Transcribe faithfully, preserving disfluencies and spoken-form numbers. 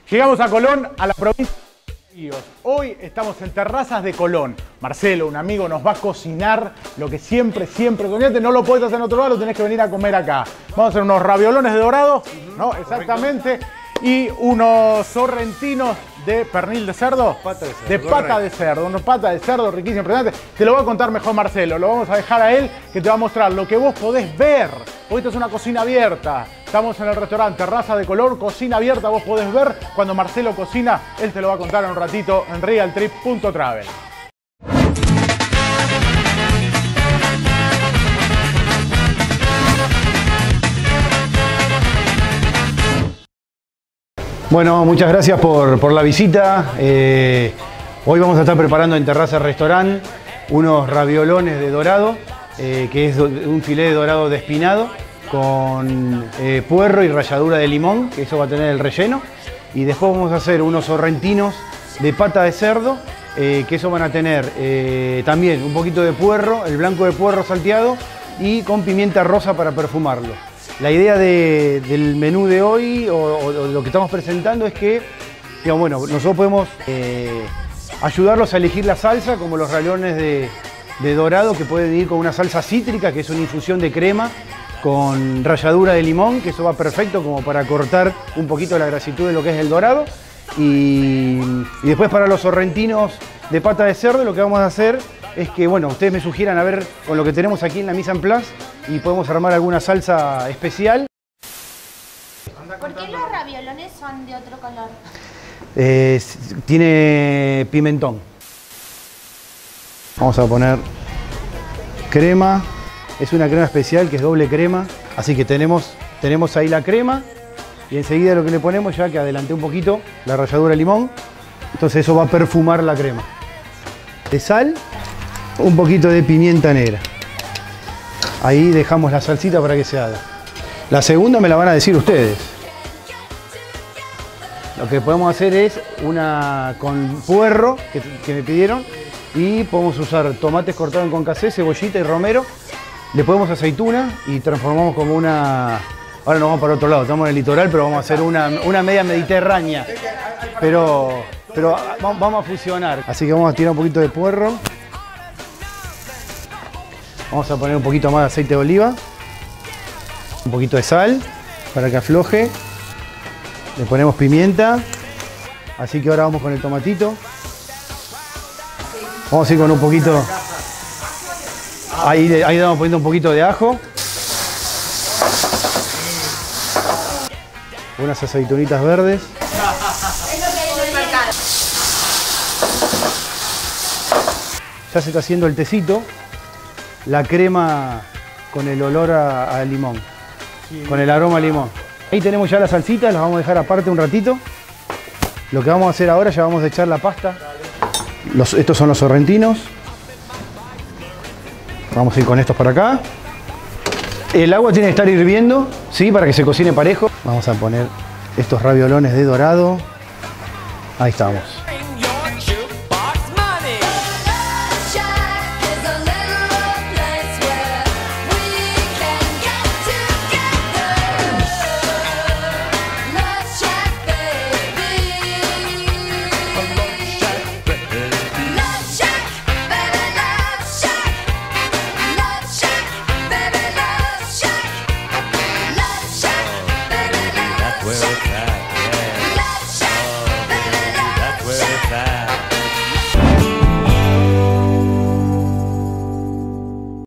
Llegamos a Colón, a la provincia de Ríos. Hoy estamos en Terrazas de Colón. Marcelo, un amigo, nos va a cocinar lo que siempre, siempre cocinaste. No lo podés hacer en otro lado, lo tenés que venir a comer acá. Vamos a hacer unos raviolones de dorado, ¿no? Exactamente. Y unos sorrentinos de pernil de cerdo. Pata de cerdo. De pata de cerdo. Unos patas de cerdo riquísimos, impresionantes. Te lo va a contar mejor Marcelo. Lo vamos a dejar a él, que te va a mostrar lo que vos podés ver. Hoy esto es una cocina abierta. Estamos en el restaurante Terrazas de Colón, cocina abierta. Vos podés ver cuando Marcelo cocina. Él te lo va a contar en un ratito en real trip punto travel. Bueno, muchas gracias por, por la visita. Eh, hoy vamos a estar preparando en Terraza Restaurant unos raviolones de dorado, eh, que es un filé de dorado despinado con eh, puerro y ralladura de limón, que eso va a tener el relleno. Y después vamos a hacer unos sorrentinos de pata de cerdo, eh, que eso van a tener eh, también un poquito de puerro, el blanco de puerro salteado y con pimienta rosa para perfumarlo. La idea de, del menú de hoy, o, o, o lo que estamos presentando, es que digamos, bueno, nosotros podemos eh, ayudarlos a elegir la salsa, como los ravioles de, de dorado, que pueden ir con una salsa cítrica, que es una infusión de crema, con ralladura de limón, que eso va perfecto como para cortar un poquito la grasitud de lo que es el dorado. Y, y después para los sorrentinos de pata de cerdo, lo que vamos a hacer es que, bueno, ustedes me sugieran a ver con lo que tenemos aquí en la mise en place y podemos armar alguna salsa especial. ¿Por qué los raviolones son de otro color? Eh, tiene pimentón. Vamos a poner crema. Es una crema especial que es doble crema. Así que tenemos, tenemos ahí la crema y enseguida lo que le ponemos, ya que adelanté un poquito, la ralladura de limón. Entonces eso va a perfumar la crema. De sal, un poquito de pimienta negra. Ahí dejamos la salsita para que se haga. La segunda me la van a decir ustedes. Lo que podemos hacer es una con puerro, que, que me pidieron, y podemos usar tomates cortados en concassé, cebollita y romero. Le ponemos aceituna y transformamos como una... Ahora nos vamos para otro lado, estamos en el litoral, pero vamos a hacer una, una media mediterránea. Pero, pero vamos a fusionar. Así que vamos a tirar un poquito de puerro. Vamos a poner un poquito más de aceite de oliva, un poquito de sal para que afloje. Le ponemos pimienta. Así que ahora vamos con el tomatito. Vamos a ir con un poquito. Ahí, ahí vamos poniendo un poquito de ajo. Unas aceitunitas verdes. Ya se está haciendo el tecito. La crema con el olor a, a limón, sí, con el aroma a limón. Ahí tenemos ya la salsita, las vamos a dejar aparte un ratito. Lo que vamos a hacer ahora, ya vamos a echar la pasta. Los, estos son los sorrentinos. Vamos a ir con estos para acá. El agua tiene que estar hirviendo, ¿sí? Para que se cocine parejo. Vamos a poner estos raviolones de dorado. Ahí estamos. Where it's at, yeah. Oh, baby, that's where it's at.